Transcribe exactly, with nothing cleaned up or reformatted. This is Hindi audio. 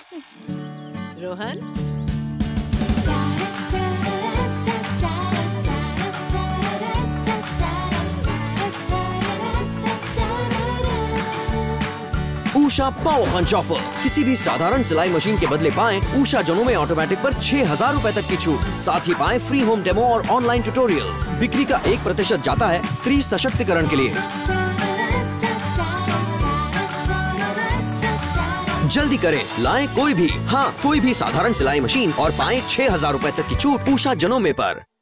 Rohan, Usha power punch offer. किसी भी साधारण सिलाई मशीन के बदले पाएं उषा जनोमे ऑटोमेटिक पर छह हजार रूपए तक की छूट। साथ ही पाएं फ्री होम डेमो और ऑनलाइन ट्यूटोरियल्स। बिक्री का एक प्रतिशत जाता है स्त्री सशक्तिकरण के लिए। जल्दी करें, लाएं कोई भी, हाँ कोई भी साधारण सिलाई मशीन और पाएं छह हजार रूपए तक की छूट उषा जनोमे पर।